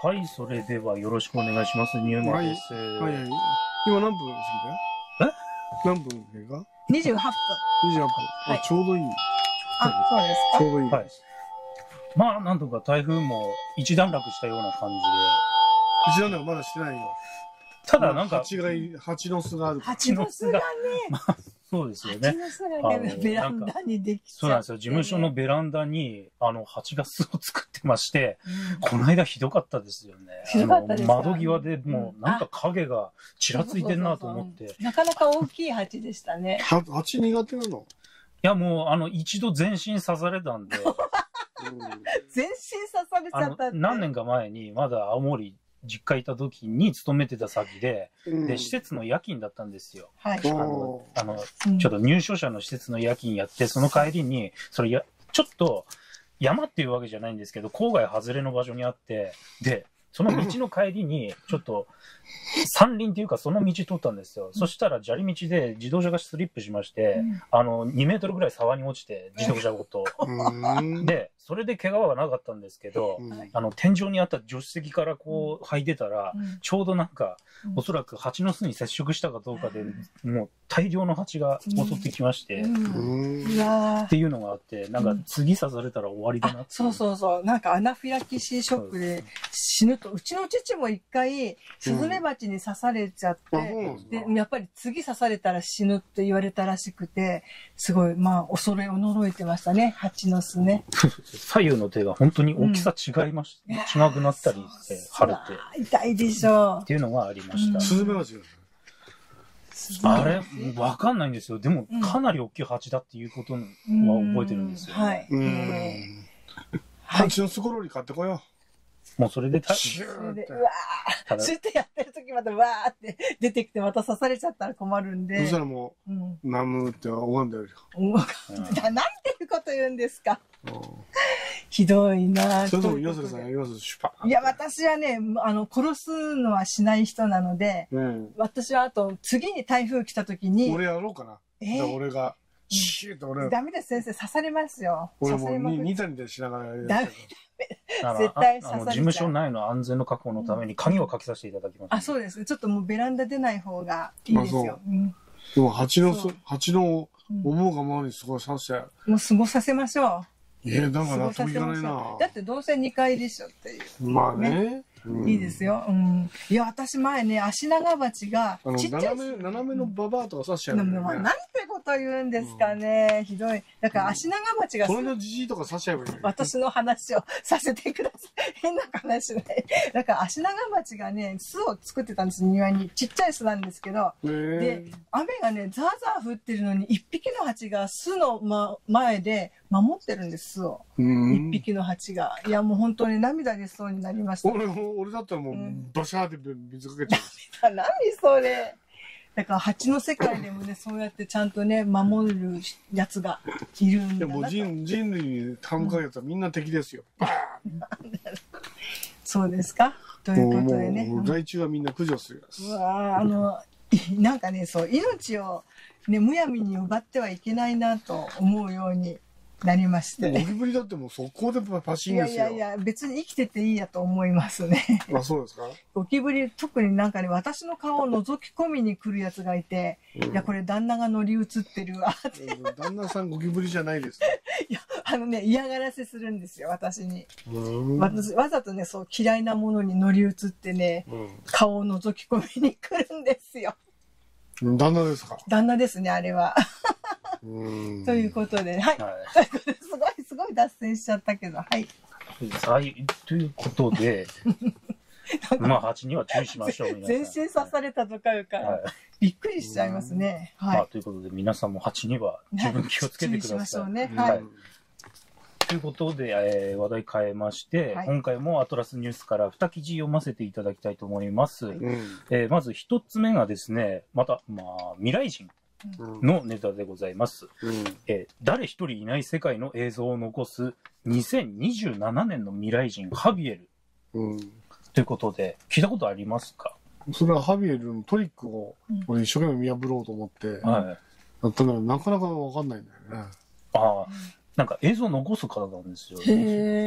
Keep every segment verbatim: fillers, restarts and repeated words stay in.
はい、それではよろしくお願いします。ニューマです。 はい、はい、はい。今何分過ぎた？え？何分経過？ にじゅうはっぷん。 にじゅうはっぷん。あ、ちょうどいい。 あ、そうですか。 ちょうどいい。 はい。まあ、なんとか台風も一段落したような感じで。 一段落まだしてないよ。 ただなんか。 蜂が、蜂の巣がある。 蜂の巣がね。 まあ、そうですよね。 蜂の巣がね、ベランダにできちゃって、ね。 そうなんですよ。事務所のベランダに、あの、蜂が巣を作ってまして、うん、この間ひどかったですよね。 ひどかったですか？ 窓際でもう、なんか影がちらついてんなと思って。 なかなか大きい蜂でしたね。 は、蜂苦手なの？ いや、もう、あの、一度全身刺されたんで。 全身刺されちゃったって。 何年か前に、まだ青森、実家いた時に勤めてた先で、うん、で、施設の夜勤だったんですよ。はい。あの、あの、うん、ちょっと入所者の施設の夜勤やって、その帰りに、それや、ちょっと、山っていうわけじゃないんですけど、郊外外れの場所にあって、で、その道の帰りに、ちょっと、山林っていうかその道通ったんですよ。うん、そしたら砂利道で自動車がスリップしまして、うん、あの、にメートルぐらい沢に落ちて、自動車ごと。で、それで怪我はなかったんですけど、うん、あの、天井にあった助手席からこう、履いてたら、うん、ちょうどなんか、おそらく蜂の巣に接触したかどうかで、もう大量の蜂が襲ってきまして、っていうのがあって、なんか次刺されたら終わりだなって。 そうそうそう。なんかアナフィラキシーショックで死ぬと、うちの父も一回、スズメバチに刺されちゃって、うん、で、やっぱり次刺されたら死ぬって言われたらしくて、すごい、まあ、恐れ驚いてましたね、蜂の巣ね。 左右の手が本当に大きさ違いました。うん、違くなったりして、腫れて。 痛いでしょう。 っていうのがありました。 スズメバチあれわかんないんですよ。でも、かなり大きい蜂だっていうことは覚えてるんですよ、ね。 はい。 蜂の巣ごろり買ってこよう。 もうそれで、 シューって。うわー。シューってやってる時またわーって出てきてまた刺されちゃったら困るんで。 そしたらもう、ナムって拝んでるよ。 なんていうこと言うんですか。ひどいな。 それとも、ヨセさん、ヨセシュパいや、私はね、あの、殺すのはしない人なので、私はあと、次に台風来た時に。 俺やろうかな。え俺が、シューって俺。 ダメです、先生。刺されますよ。 俺もニタニタしながらやる。 ダメ。絶対刺されちゃう。 事務所内の安全の確保のために鍵をかけさせていただきます。 あ、そうです。ちょっともうベランダ出ない方がいいですよ。 でも蜂の、蜂の思うがままに過ごさせて。 もう過ごさせましょう。 いや、だから納得いかないな。 だってどうせにかいでしょっていう。 まあね。 いいですよ。うん。いや、私前ね、アシナガバチが、 ちっちゃい。斜め、斜めのババアとか刺しちゃう。 なんてこと言うんですかね。ひどい。だから、アシナガバチが。 これのじじいとか刺しちゃえばいい。 私の話をさせてください。変な話ない。だから、アシナガバチがね、巣を作ってたんです、庭に。ちっちゃい巣なんですけど。で、雨がね、ザーザー降ってるのに、一匹の蜂が巣の、ま、前で守ってるんです、巣を。一匹の蜂が。いや、もう本当に涙出そうになりました。 俺も、俺だったらもう、バシャーって水かけちゃう。何それ。だから蜂の世界でもね、そうやってちゃんとね、守るやつがいるんだなと。 いやもう人、人類に歯向かうやつはみんな敵ですよ。バーンそうですかということでね。 害虫はみんな駆除するやつ。 うわあの、なんかね、そう、命をね、むやみに奪ってはいけないなと思うようになりまして。 ゴキブリだってもう速攻でパシンですよ。 いやいやいや、別に生きてていいやと思いますね。 あ、そうですか？ ゴキブリ、特になんかね、私の顔を覗き込みに来るやつがいて、うん、いや、これ旦那が乗り移ってるわって。 旦那さんゴキブリじゃないです。 いや、あのね、嫌がらせするんですよ、私に。私、わざとね、そう嫌いなものに乗り移ってね、うん、顔を覗き込みに来るんですよ。 旦那ですか？ 旦那ですね、あれは。ということで、はい。はい、すごい、すごい脱線しちゃったけど、はい。 はい、ということで、まあ、蜂には注意しましょう。 全身刺されたとかいうから、はい、びっくりしちゃいますね。はい。 まあ、ということで、皆さんも蜂には十分気をつけてください。 注意しましょうね。はい。 ということで、えー、話題変えまして、はい、今回もアトラスニュースからに記事読ませていただきたいと思います。はい、えー、まず一つ目がですね、また、まあ、未来人のネタでございます。うんえー、誰一人いない世界の映像を残すにせんにじゅうななねんの未来人ハビエル、うん、ということで、聞いたことありますか？ それはハビエルのトリックを俺一生懸命見破ろうと思って、うん、やったのなかなかわかんないんだよね。 ああ。なんか映像を残す方なんですよ。 へ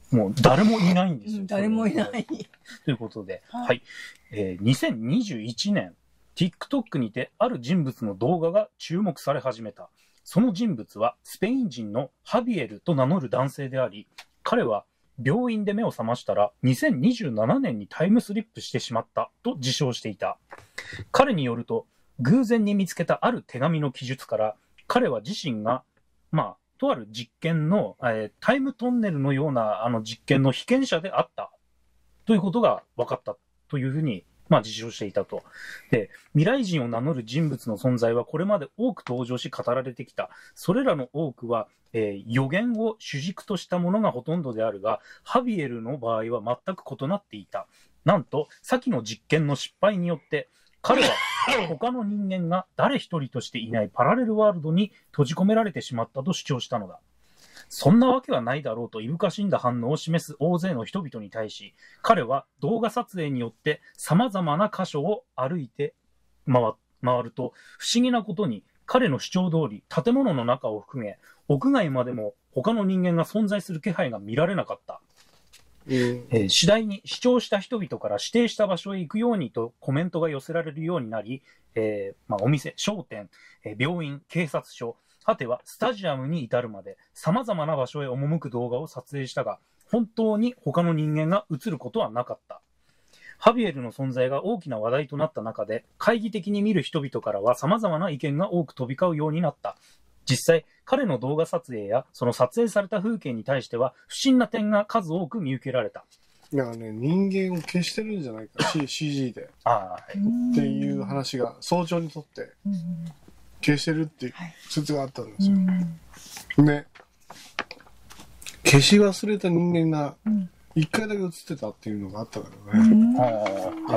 もう誰もいないんですよ。 誰もいない。 ということで、はい。はい、えー、にせんにじゅういちねん、TikTok にてある人物の動画が注目され始めた。その人物はスペイン人のハビエルと名乗る男性であり、彼は病院で目を覚ましたらにせんにじゅうななねんにタイムスリップしてしまったと自称していた。彼によると、偶然に見つけたある手紙の記述から、彼は自身が、まあ、とある実験の、えー、タイムトンネルのようなあの実験の被験者であったということが分かったというふうに、まあ、自称していたと。で、未来人を名乗る人物の存在はこれまで多く登場し語られてきた。それらの多くは、えー、予言を主軸としたものがほとんどであるが、ハビエルの場合は全く異なっていた。なんと、先の実験の失敗によって、彼は他の人間が誰一人としていないパラレルワールドに閉じ込められてしまったと主張したのだ。そんなわけはないだろうといぶかしんだ反応を示す大勢の人々に対し、彼は動画撮影によって様々な箇所を歩いて回ると、不思議なことに彼の主張通り建物の中を含め、屋外までも他の人間が存在する気配が見られなかった。うん、えー、次第に視聴した人々から指定した場所へ行くようにとコメントが寄せられるようになり、えーまあ、お店、商店、えー、病院、警察署、果てはスタジアムに至るまで様々な場所へ赴く動画を撮影したが、本当に他の人間が映ることはなかった。ハビエルの存在が大きな話題となった中で、懐疑的に見る人々からは様々な意見が多く飛び交うようになった。実際、彼の動画撮影やその撮影された風景に対しては不審な点が数多く見受けられた。 いやね、人間を消してるんじゃないか、シージー で。あ、はい。っていう話が早朝にとって消してるっていう説があったんですよ。で、消し忘れた人間が一回だけ映ってたっていうのがあったからね。はい。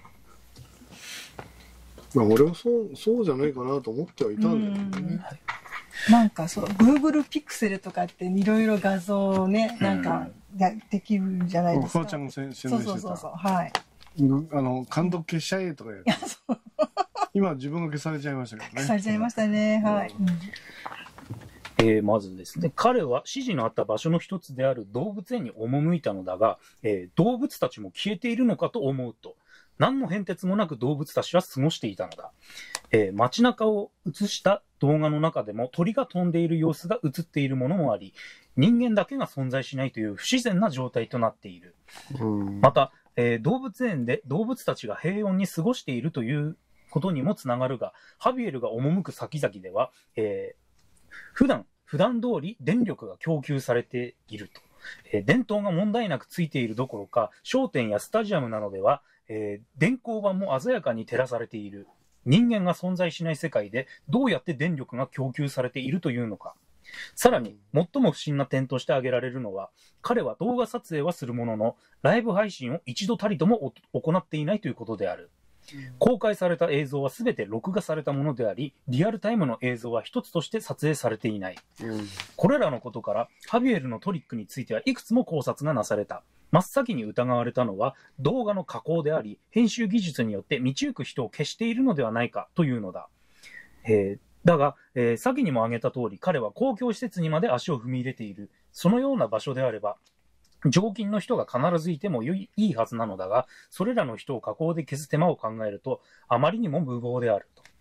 まあ俺はそう、そうじゃないかなと思ってはいたんだけどね。はい、 なんかそう、Google ピクセルとかっていろいろ画像をね、なんかができるんじゃないですか。 フワちゃんが宣伝してた。 そうそうそう、はい。 あの、監督消しちゃえとか言う。今自分が消されちゃいましたけどね。 消されちゃいましたね、はい。 えー、まずですね、彼は指示のあった場所の一つである動物園に赴いたのだが、えー、動物たちも消えているのかと思うと、何の変哲もなく動物たちは過ごしていたのだ。えー、街中を映した動画の中でも鳥が飛んでいる様子が映っているものもあり、人間だけが存在しないという不自然な状態となっている。また、えー、動物園で動物たちが平穏に過ごしているということにもつながるが、ハビエルが赴く先々では、えー、普段、普段通り電力が供給されていると。えー、電灯が問題なくついているどころか、商店やスタジアムなどでは、えー、電光板も鮮やかに照らされている。人間が存在しない世界でどうやって電力が供給されているというのか。さらに、最も不審な点として挙げられるのは、彼は動画撮影はするものの、ライブ配信を一度たりとも行っていないということである。公開された映像はすべて録画されたものであり、リアルタイムの映像は一つとして撮影されていない。うん、これらのことから、ハビエルのトリックについてはいくつも考察がなされた。真っ先に疑われたのは、動画の加工であり、編集技術によって道行く人を消しているのではないかというのだ。えー、だが、えー、先にも挙げた通り、彼は公共施設にまで足を踏み入れている。そのような場所であれば、常勤の人が必ずいてもいいはずなのだが、それらの人を加工で消す手間を考えると、あまりにも無謀であると。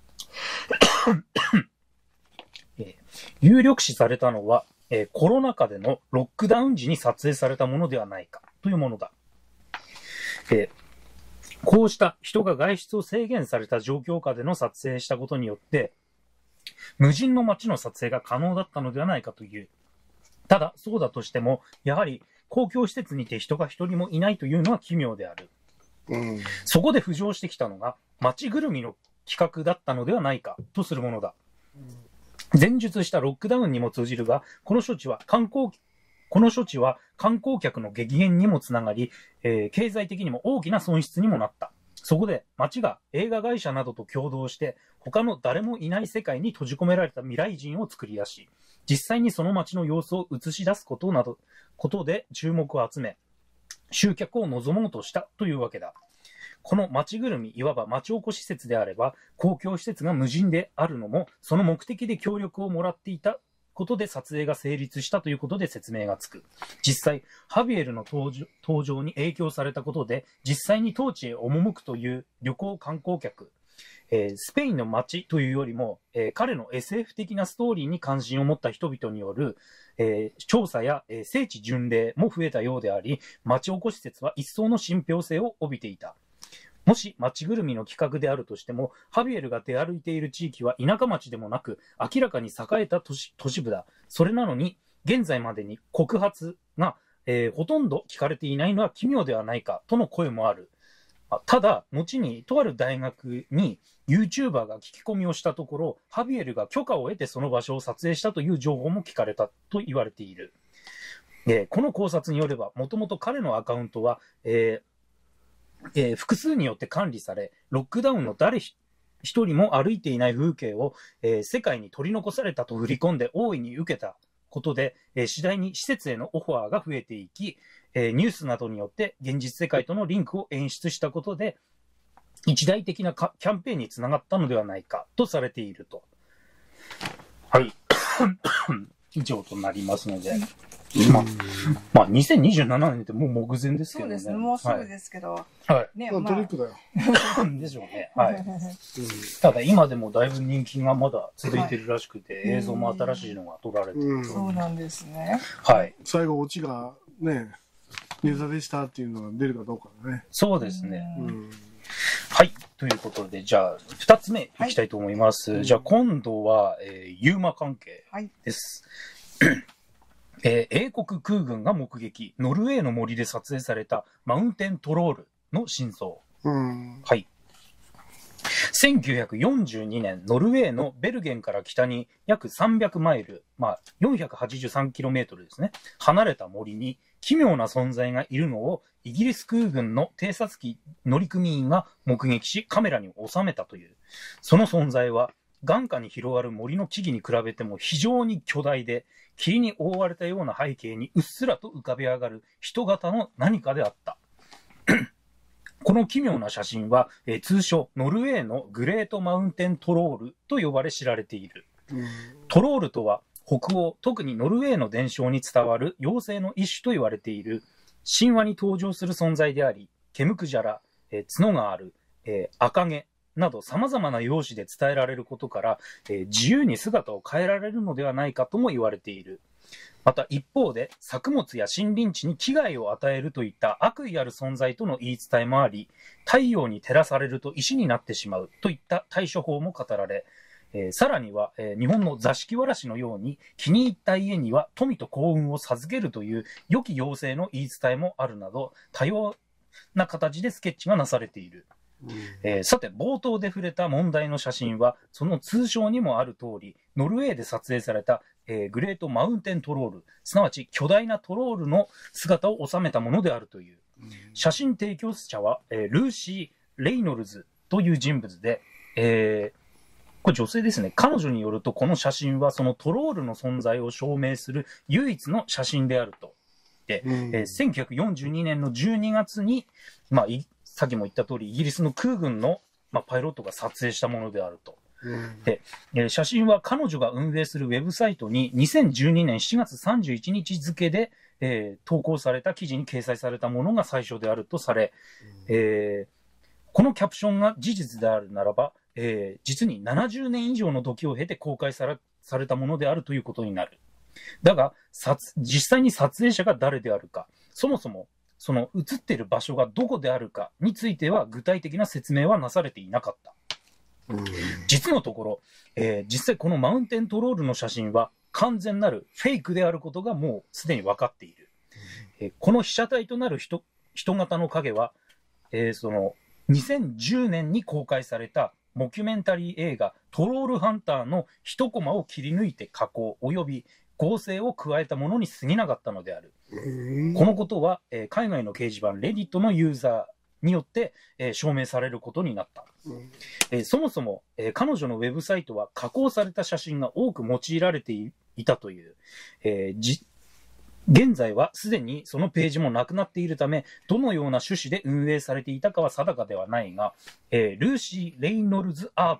えー、有力視されたのは、えー、コロナ禍でのロックダウン時に撮影されたものではないかというものだ。えー、こうした人が外出を制限された状況下での撮影したことによって、無人の街の撮影が可能だったのではないかという。ただ、そうだとしても、やはり公共施設にて人が一人もいないというのは奇妙である。うん、そこで浮上してきたのが、街ぐるみの企画だったのではないかとするものだ。前述したロックダウンにも通じるが、この処置は観光、この処置は観光客の激減にもつながり、えー、経済的にも大きな損失にもなった。そこで街が映画会社などと共同して、他の誰もいない世界に閉じ込められた未来人を作り出し、実際にその街の様子を映し出すことなど、ことで注目を集め、集客を望もうとしたというわけだ。この街ぐるみ、いわば町おこし施設であれば、公共施設が無人であるのも、その目的で協力をもらっていたことで撮影が成立したということで説明がつく。実際、ハビエルの登場、登場に影響されたことで、実際に当地へ赴くという旅行観光客、えー、スペインの街というよりも、えー、彼の エスエフ 的なストーリーに関心を持った人々による、えー、調査や、えー、聖地巡礼も増えたようであり、町おこし説は一層の信憑性を帯びていた。もし町ぐるみの企画であるとしても、ハビエルが出歩いている地域は田舎町でもなく、明らかに栄えた都市、都市部だ。それなのに、現在までに告発が、えー、ほとんど聞かれていないのは奇妙ではないか、との声もある。ただ、後にとある大学に YouTuber が聞き込みをしたところ、ハビエルが許可を得てその場所を撮影したという情報も聞かれたと言われている。えー、この考察によれば、もともと彼のアカウントは、えーえー、複数によって管理され、ロックダウンの誰一人も歩いていない風景を、えー、世界に取り残されたと振り込んで大いに受けたことで、えー、次第に施設へのオファーが増えていき、えー、ニュースなどによって現実世界とのリンクを演出したことで、一大的なキャンペーンにつながったのではないかとされていると。はい。以上となりますので。まあ、まあ、にせんにじゅうななねんってもう目前ですけどね。 そうですね、もうすぐですけど。 はい。ね、まあ、トリックだよ。 でしょうね。はい。ただ、今でもだいぶ人気がまだ続いてるらしくて、はい、映像も新しいのが撮られてる、うん。 そうなんですね。 はい。 最後、オチがね、ネタでしたっていうのが出るかどうかだね。 そうですね。うん、はい。ということで、じゃあ、二つ目いきたいと思います。はい、じゃあ、今度は、えー、ユーマ関係です。はいえー、英国空軍が目撃、ノルウェーの森で撮影されたマウンテントロールの真相。 うん、 はい。せんきゅうひゃくよんじゅうにねん、ノルウェーのベルゲンから北に約さんびゃくマイル、まあ よんひゃくはちじゅうさんキロメートル ですね、離れた森に奇妙な存在がいるのをイギリス空軍の偵察機乗組員が目撃しカメラに収めたという。その存在は眼下に広がる森の木々に比べても非常に巨大で、霧に覆われたような背景にうっすらと浮かび上がる人型の何かであった。この奇妙な写真は、えー、通称ノルウェーのグレートマウンテントロールと呼ばれ知られている。トロールとは北欧、特にノルウェーの伝承に伝わる妖精の一種と言われている神話に登場する存在であり、毛むくじゃら、えー、角がある、えー、赤毛など様々な容姿で伝えられることから、えー、自由に姿を変えられるのではないかとも言われている。また一方で作物や森林地に危害を与えるといった悪意ある存在との言い伝えもあり、太陽に照らされると石になってしまうといった対処法も語られ、えー、さらには、えー、日本の座敷わらしのように気に入った家には富と幸運を授けるという良き妖精の言い伝えもあるなど、多様な形でスケッチがなされている。えー、さて冒頭で触れた問題の写真はその通称にもある通りノルウェーで撮影された、えー、グレートマウンテントロール、すなわち巨大なトロールの姿を収めたものであるという。写真提供者は、えー、ルーシー・レイノルズという人物で、えー、これ女性ですね。彼女によるとこの写真はそのトロールの存在を証明する唯一の写真であると。で、えー、せんきゅうひゃくよんじゅうにねんのじゅうにがつに、まあさっきも言った通りイギリスの空軍の、まあ、パイロットが撮影したものであると。うん、で、えー、写真は彼女が運営するウェブサイトににせんじゅうにねんしちがつさんじゅういちにち付で、えー、投稿された記事に掲載されたものが最初であるとされ、うんえー、このキャプションが事実であるならば、えー、実にななじゅうねん以上の時を経て公開され、されたものであるということになる。だが実際に撮影者が誰であるか、そもそもその映っている場所がどこであるかについては具体的な説明はなされていなかった。うん、実のところ、えー、実際このマウンテントロールの写真は完全なるフェイクであることがもうすでに分かっている。うんえー、この被写体となる 人, 人型の影は、えー、そのにせんじゅうねんに公開されたモキュメンタリー映画トロールハンターの一コマを切り抜いて加工及び合成を加えたものに過ぎなかったのである。このことは、えー、海外の掲示板レディットのユーザーによって、えー、証明されることになった。えー、そもそも、えー、彼女のウェブサイトは加工された写真が多く用いられて い, いたという、えー、じ現在はすでにそのページもなくなっているため、どのような趣旨で運営されていたかは定かではないが、えー、ルーシー・レイノルズ・アート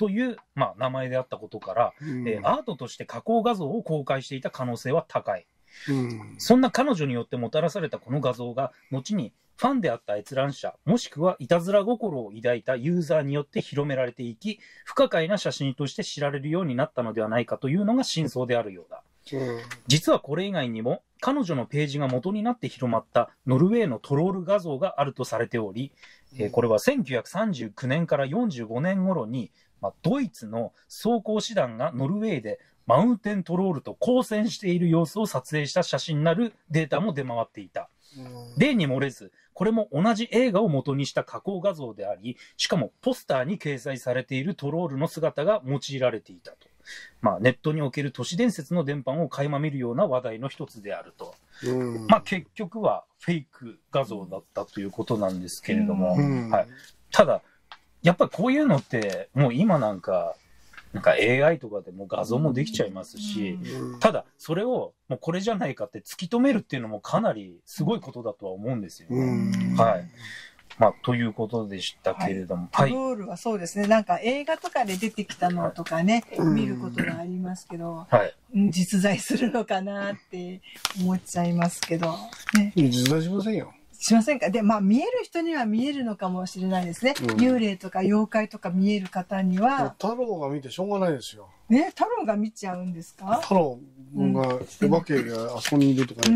という、まあ、名前であったことから、うん、えー、アートとして加工画像を公開していた可能性は高い。うん、そんな彼女によってもたらされたこの画像が、後にファンであった閲覧者、もしくはいたずら心を抱いたユーザーによって広められていき、不可解な写真として知られるようになったのではないかというのが真相であるようだ。うん、実はこれ以外にも、彼女のページが元になって広まったノルウェーのトロール画像があるとされており、うん、えー、これはせんきゅうひゃくさんじゅうきゅうねんからよんじゅうごねん頃に、まあ、ドイツの装甲師団がノルウェーでマウンテントロールと交戦している様子を撮影した写真なるデータも出回っていた。例に漏れず、これも同じ映画を元にした加工画像であり、しかもポスターに掲載されているトロールの姿が用いられていたと。まあ、ネットにおける都市伝説の伝播を垣間見るような話題の一つであると。まあ、結局はフェイク画像だったということなんですけれども、はい、ただ、やっぱりこういうのって、もう今なんか、なんか エーアイ とかでも画像もできちゃいますし、うん、ただそれをもうこれじゃないかって突き止めるっていうのもかなりすごいことだとは思うんですよね。うん、はい。まあ、ということでしたけれども。 はい。トロールはそうですね。なんか映画とかで出てきたのとかね、はい、見ることがありますけど、はい、実在するのかなって思っちゃいますけど、ね。 実在しませんよ。 しませんか。で、まあ見える人には見えるのかもしれないですね。うん、幽霊とか妖怪とか見える方には。 太郎が見てしょうがないですよ。 ね、太郎が見ちゃうんですか？ 太郎が、お化けがあそこにいるとかね、うん、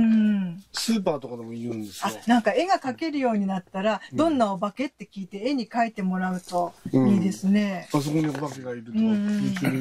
スーパーとかでも言うんですよ。 あ、なんか絵が描けるようになったら、どんなお化けって聞いて絵に描いてもらうといいですね。 うん、あそこにお化けがいるとか、うん、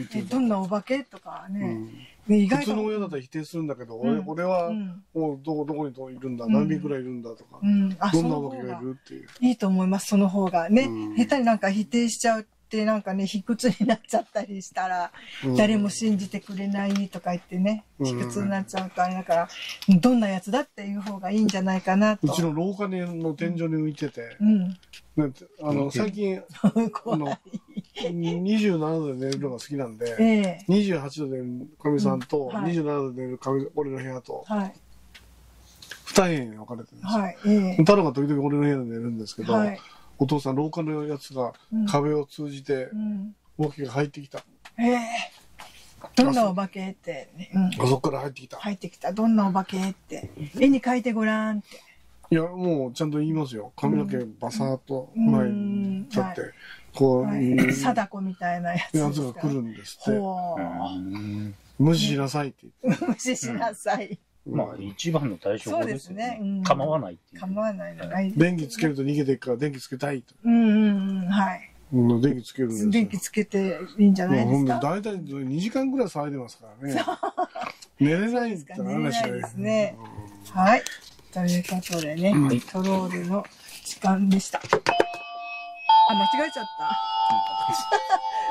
えどんなお化けとかね。うん意外と普通の親だったら否定するんだけど、うん、俺, 俺はもうどこどこにいるんだ、うん、何匹くらいいるんだとか、うん、どんなお化けがいるっていう。 いいと思います、その方がね、うん、下手になんか否定しちゃうってなんかね、卑屈になっちゃったりしたら、うん、誰も信じてくれないとか言ってね、卑屈になっちゃうとあれだから、どんなやつだっていう方がいいんじゃないかなと。 うちの廊下の天井に浮いてて、うん、なんてあの最近あのにじゅうななどで寝るのが好きなんで、えー、にじゅうはちどで寝るかみさんと、うんはい、にじゅうななどで寝るかみ俺の部屋と、はい、に部屋に分かれてるんですよ。はいえー、太郎が時々俺の部屋で寝るんですけど、はい、お父さん廊下のやつが壁を通じて、うん、お化けが入ってきた。えー、 どんなお化けって、 ねうん、あそこから入ってきた。 入ってきた。どんなお化けって。絵に描いてごらんって。 いや、もうちゃんと言いますよ。髪の毛バサーっと前に立って。うんこう、はい、 貞子みたいなやつやつが来るんですって。無視しなさいって言って。無視しなさい。 まあ、一番の対処法ですよね。構わないっていう。 構わないのない。 電気つけると逃げていくから電気つけたいと。 うんうんうん、はい。 電気つけるんですよ。 電気つけていいんじゃないですか。 だいたいにじかんぐらい騒いでますからね。寝れないって話寝れないですね。はい。ということでね、トロールの時間でした。あ、間違えちゃった。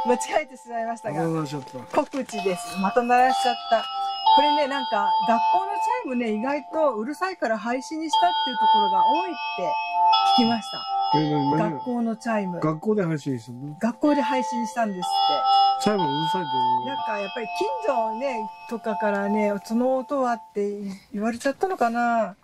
間違えてしまいましたが、告知です。また鳴らしちゃった。これね、なんか、学校のチャイムね、意外とうるさいから廃止にしたっていうところが多いって聞きました。学校のチャイム。 学校で配信したの？ 学校で配信したんですって。チャイムうるさいって言う。なんか、やっぱり近所ね、とかからね、その音はって言われちゃったのかな。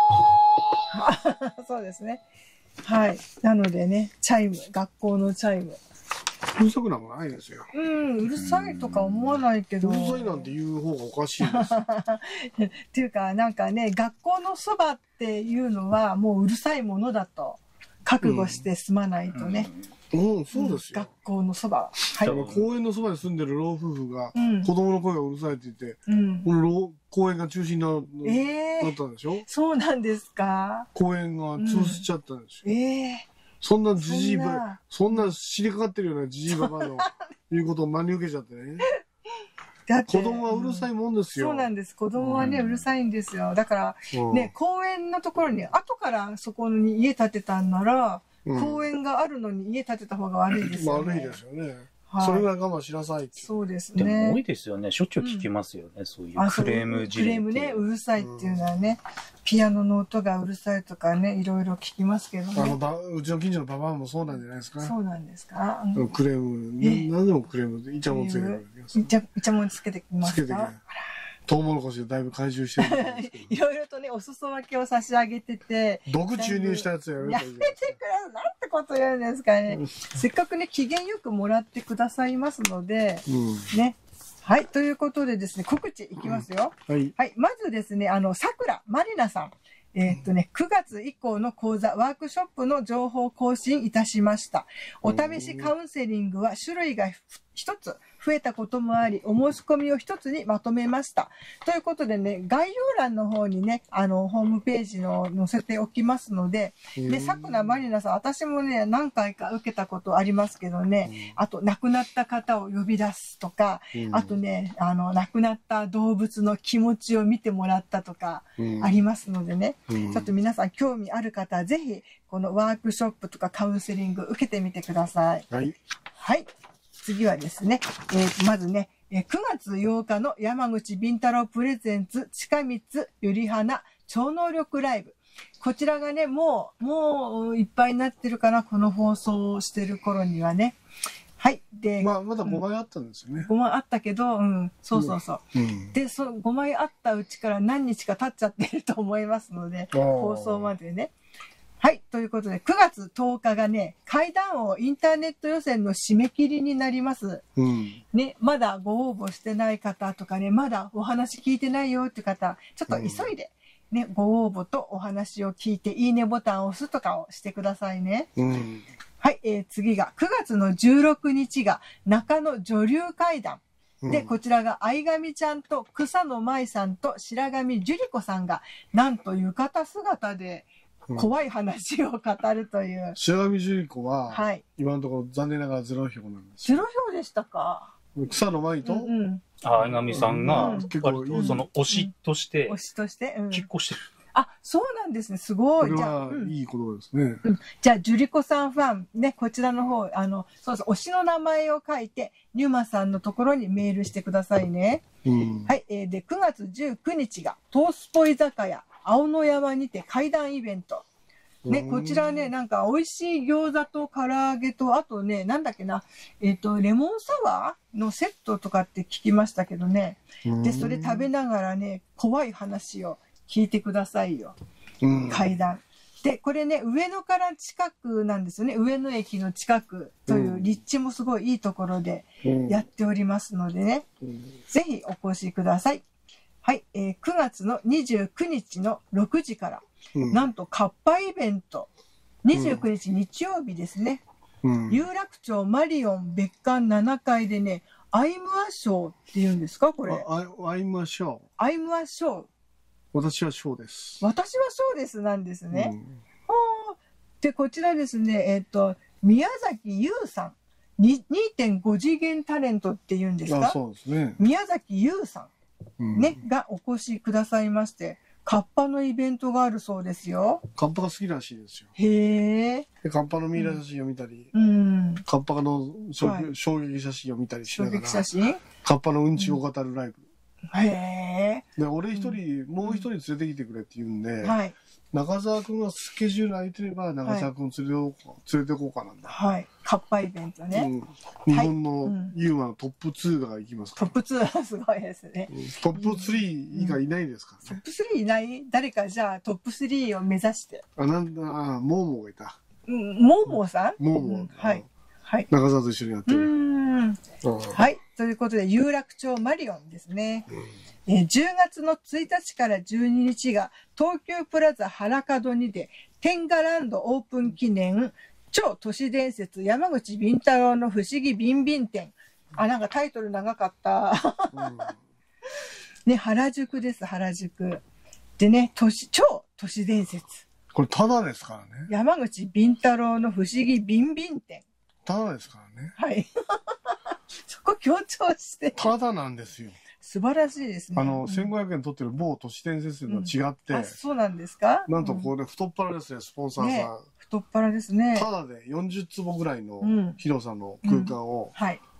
そうですね。はい。なのでね、チャイム、学校のチャイム。 うるさくなんかないですよ。 うん、うるさいとか思わないけど。 うるさいなんて言う方がおかしいです。 っていうか、なんかね、学校のそばっていうのはもううるさいものだと覚悟して済まないとね。 うん、うんうん、そうですよ。 学校のそば。 はい。公園のそばに住んでる老夫婦が、うん、子供の声がうるさいって言って、うん、この公園が中止に な,、えー、なったんでしょ？ そうなんですか。 公園が潰しちゃったんですよ。 うん、えーそんなじじいば、そんな知りかかってるようなじじいばばの言うことを真に受けちゃってね。だって子供はうるさいもんですよ。 そうなんです。子供はね、うん、うるさいんですよ。だから、うん、ね、公園のところに、後からそこに家建てたんなら、うん、公園があるのに家建てた方が悪いですよね。 悪いですよね。はい、それぐらい我慢しなさいって。 そうですね。 でも多いですよね。しょっちゅう聞きますよね。うん、そういうクレーム事例。 クレームね、うるさいっていうのはね、うん、ピアノの音がうるさいとかね、いろいろ聞きますけどね。 あのばうちの近所のババアもそうなんじゃないですか。 そうなんですか。 うん、クレーム、何でもクレームで、イチャモンつけてくる。 イチャモンつけてきますか。 つけてきて。 トウモロコシでだいぶ回収してるんですけど。 いろいろとね、お裾分けを差し上げてて。 毒注入したやつやめやめてくれ、なんてこと言うんですかね。せっかくね、機嫌よくもらってくださいますので、うん、ね。はい。ということでですね、告知いきますよ。うん、はい。はい。まずですね、あの、さくらまりなさん。えーっとね、くがつ以降の講座、ワークショップの情報更新いたしました。お試しカウンセリングは種類が一つ増えたこともあり、お申し込みを一つにまとめました。ということでね、概要欄の方にね、あの、ホームページの載せておきますので、で、さくらまりなさん、私もね、何回か受けたことありますけどね、あと、亡くなった方を呼び出すとか、あとね、あの、亡くなった動物の気持ちを見てもらったとか、ありますのでね、ちょっと皆さん興味ある方は、ぜひ、このワークショップとかカウンセリング受けてみてください。はい。はい。次はですね、えー、まずね、くがつようかの山口敏太郎プレゼンツ近光ゆり花超能力ライブ。こちらがね、もう、もういっぱいになってるかな、この放送をしてる頃にはね。はい。で、 まあ、まだごまいあったんですよね。 ごまいあったけど、うん、そうそうそう。うん、で、そのごまいあったうちから何日か経っちゃってると思いますので、放送までね。はい。ということで、くがつとおかがね、怪談王インターネット予選の締め切りになります。うん、ね、まだご応募してない方とかね、まだお話聞いてないよって方、ちょっと急いで、ね、うん、ご応募とお話を聞いて、いいねボタンを押すとかをしてくださいね。うん、はい、えー、次が、くがつのじゅうろくにちが、中野女流怪談。で、うん、こちらが、相上ちゃんと草野舞さんと白上樹里子さんが、なんと浴衣姿で、怖い話を語るという。 白上樹里子は、はい、今のところ残念ながらゼロ票なんです。 ゼロ票でしたか。 草野舞と、うんうん、 相上さんが、結構、その推しとして、 推しとして、 うん、結構してる。 あ、そうなんですね。すごい。 これはいいことですね。 うん、じゃあ、樹里子さんファン、ね、こちらの方、あの、そうそう、推しの名前を書いて、ニューマさんのところにメールしてくださいね。うん、はい、えー。で、くがつじゅうくにちが、トースポ居酒屋、青野山にて怪談イベント。ね、こちらね、なんか美味しい餃子と唐揚げと、あとね、なんだっけな、えっと、レモンサワーのセットとかって聞きましたけどね。で、それ食べながらね、怖い話を聞いてくださいよ。怪談。で、これね、上野から近くなんですよね。上野駅の近くという立地もすごいいいところでやっておりますのでね。ぜひお越しください。はい、えー、くがつのにじゅうくにちのろくじから、うん、なんと、カッパイベント。にじゅうくにち、うん、日曜日ですね。うん、有楽町マリオン別館ななかいでね、アイムアショーって言うんですかこれ。 アイムアショー。 アイムアショー。 私はショーです。 私はショーですなんですね。うん、で、こちらですね、えっと、宮崎優さん。にてんご 次元タレントって言うんですか。 あ、そうですね。 宮崎優さん。ね、うん、がお越しくださいまして、カッパのイベントがあるそうですよ。 カッパが好きらしいですよ。 へえ。 で、カッパのミイラ写真を見たり、 うん、 カッパの衝撃、はい、衝撃写真を見たりしながら、 衝撃写真カッパのうんちを語るライブ。 うん、へえ。 で、俺一人、うん、もう一人連れてきてくれって言うんで、 はい、 中澤くんがスケジュール空いてれば、中澤くん連れてこうか、はい、連れてこうかなんだ。 はい。カッパイベントね。 うん、日本のユーマのトップツーが行きますから、うん、トップツーはすごいですね。 トップスリー以下いないですからね。うん、トップスリーいない？誰かじゃあトップスリーを目指して。 あ、なんだ、あ、モーモーがいた。 うん、モーモーさん？ モーモー。 うん、はい。はい。 中澤と一緒にやってる。 うん。はい。ということで、有楽町マリオンですね。うん、えー、じゅうがつのついたちからじゅうににちが東急プラザ原門にて天下ランドオープン記念超都市伝説山口敏太郎の不思議ビンビン展。あ、なんかタイトル長かった。うん、ね、原宿です、原宿。でね、都市、超都市伝説。 これタダですからね。 山口敏太郎の不思議ビンビン展。 タダですからね。 はい。そこ強調して。 タダなんですよ。 素晴らしいですね。 あの、うん、せんごひゃくえん取ってる某都市伝説とは違って、うん、 あ、そうなんですか？ なんとこれ太っ腹ですね、スポンサーさん。ね、 太っ腹ですね。 ただでよんじゅうつぼぐらいの広さの空間を、 うんうん、はい。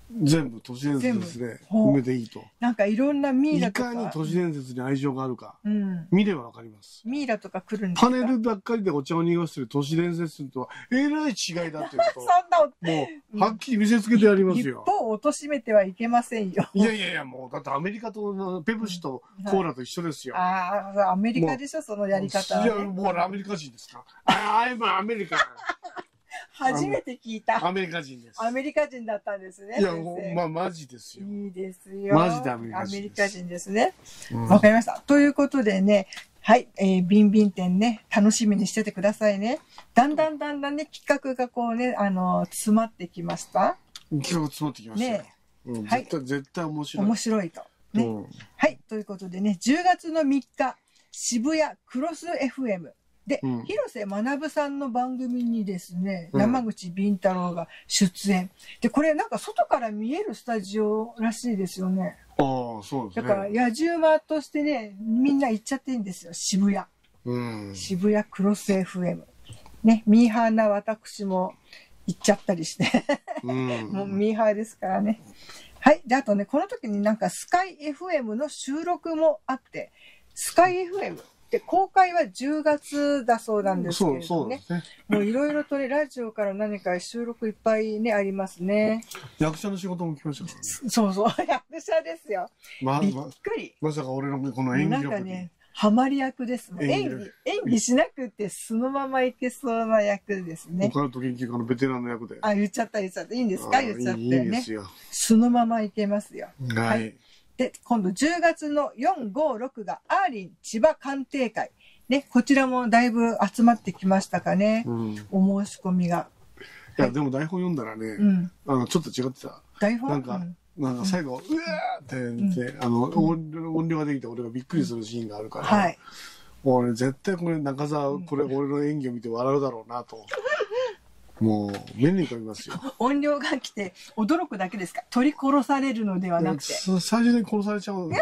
全部都市伝説で埋めていいと。 なんかいろんなミイラとか。 いかに都市伝説に愛情があるか、うん、見ればわかります。 ミイラとか来るんですか？ パネルばっかりでお茶を濁してる都市伝説とはえらい違いだっていうことそんなもうはっきり見せつけてやりますよ。 一方を貶めてはいけませんよ。 いやいやいや、もうだってアメリカとペプシとコーラと一緒ですよ。 うんはい、ああ、アメリカでしょ、そのやり方は、ね。 いや、もうアメリカ人ですか。ああ、今アメリカ。 初めて聞いた。 アメリカ人です。 アメリカ人だったんですね。 いや、まあ、マジですよ。 いいですよ。 マジでアメリカ人です。 アメリカ人ですね。わ、うん、かりました。ということでね、はい、えー、ビンビン展ね、楽しみにしててくださいね。だんだんだんだんね、企画がこうね、あのー、詰まってきました。 企画詰まってきましたね。うん、 はい、 絶対、絶対面白い。 面白いと。ね、うん。はい、ということでね、じゅうがつのみっか、渋谷クロス エフエム。で、うん、広瀬学さんの番組にですね、うん、山口敏太郎が出演。で、これなんか外から見えるスタジオらしいですよね。 ああ、そうですね。 だから野獣馬としてね、みんな行っちゃっていいんですよ、渋谷。うん、渋谷クロス エフエム。ね、ミーハーな私も行っちゃったりして。うん、もうミーハーですからね。はい。で、あとね、この時になんかスカイ エフエム の収録もあって、スカイ エフエム。で、公開はじゅうがつだそうなんですけれどもね。そう、そうですね。もういろいろとね、ラジオから何か収録いっぱいね、ありますね。 役者の仕事も来ましたからね。 そうそう、役者ですよ。ま、びっくり。 まさか俺のこの演技力に。 なんかね、ハマり役ですもん。演技、演技しなくてそのままいけそうな役ですね。 オカルト研究家のベテランの役で。 あ、言っちゃった言っちゃった。いいんですか？言っちゃってね。いいですよ。そのままいけますよ。 はい。はい、 で、今度じゅうがつのよん、ご、ろくがアーリン千葉鑑定会。ね、こちらもだいぶ集まってきましたかね。うん、お申し込みが。 いや、はい、でも台本読んだらね、うん、あの、ちょっと違ってた。 台本なんか、うん、なんか最後、うん、うわーって言って、うん、あの、音、音量ができて俺がびっくりするシーンがあるから、はい。俺絶対これ中澤、これ俺の演技を見て笑うだろうなと。もう、目に浮かびますよ。 音量が来て驚くだけですか？取り殺されるのではなくて。 最初に殺されちゃう。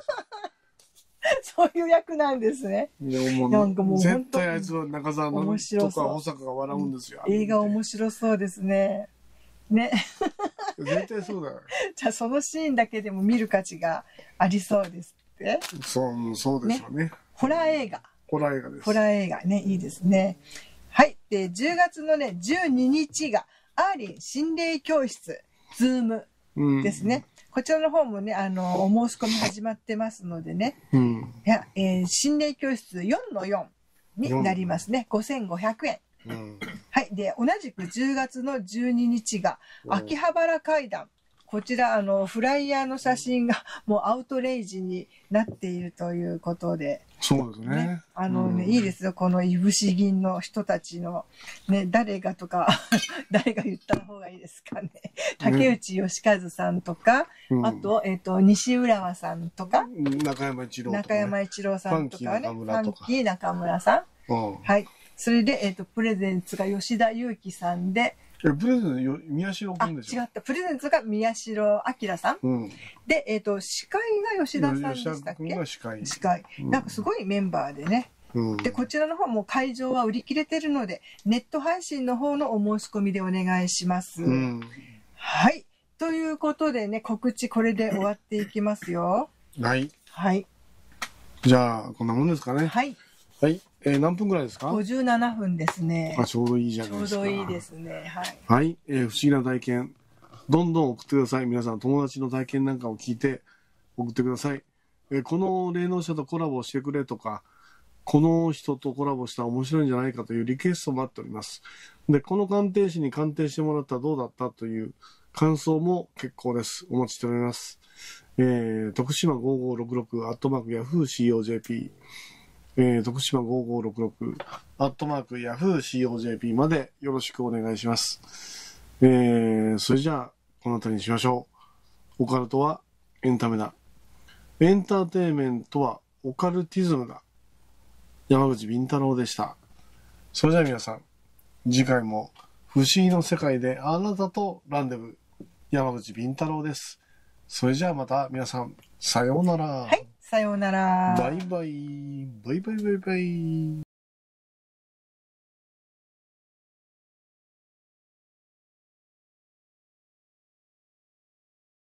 そういう役なんですね。 なんかもう絶対あいつは中澤のとか保坂が笑うんですよ。 映画面白そうですね。ね。 絶対そうだよ。 じゃあそのシーンだけでも見る価値がありそうですって。 そう、そうですよね。 ホラー映画。 ホラー映画です。 ホラー映画ね、いいですね。はい。で、じゅうがつのね、じゅうににちがアーリン心霊教室、ズームですね。うん、こちらの方もね、あの、お申し込み始まってますのでね。うん、いや、えー、心霊教室 よんのよん になりますね。ごせんごひゃくえん。うん、はい。で、同じくじゅうがつのじゅうににちが、秋葉原階段。こちら、あの、フライヤーの写真がもうアウトレイジになっているということで。 そうですね。ねあのね、うん、いいですよ。このいぶし銀の人たちの、ね、誰がとか、誰が言った方がいいですかね。竹内義和さんとか、うん、あと、えっ、ー、と、西浦和さんとか、 中山一郎とか、ね、 中山一郎さんとかね、ファンキー中村さん。 うん、 はい。それで、えっ、ー、と、プレゼンツが吉田裕樹さんで、 え、プレゼント、宮代君でしょ？ 違った。プレゼントが宮代明さん。うん、で、えっ、ー、と、司会が吉田さんでしたっけ？吉田司会。 司会、うん。なんかすごいメンバーでね。うん、で、こちらの方も会場は売り切れてるので、ネット配信の方のお申し込みでお願いします。うん、はい。ということでね、告知これで終わっていきますよ。 はい。 はい。 じゃあ、こんなもんですかね。 はい。 はい。えー、何分ぐらいですか？ ごじゅうななふんですね。 あ、ちょうどいいじゃないですか。 ちょうどいいですね。はい。 はい。えー、不思議な体験。どんどん送ってください。皆さん、友達の体験なんかを聞いて送ってください。えー、この霊能者とコラボしてくれとか、この人とコラボしたら面白いんじゃないかというリクエストを待っております。で、この鑑定士に鑑定してもらったらどうだったという感想も結構です。お待ちしております。えー、徳島ごーごーろくろくアットマークヤフーシーオージェーピーえー、徳島ごーごーろくろくアットマークヤフーシーオージェーピーまでよろしくお願いします。えー、それじゃあ、この辺りにしましょう。オカルトはエンタメだ。エンターテインメントはオカルティズムだ。山口敏太郎でした。それじゃあ皆さん、次回も不思議の世界であなたとランデブー。山口敏太郎です。それじゃあまた皆さん、さようなら。 はい、さようなら。 バイバイ。バイバイバイバイ。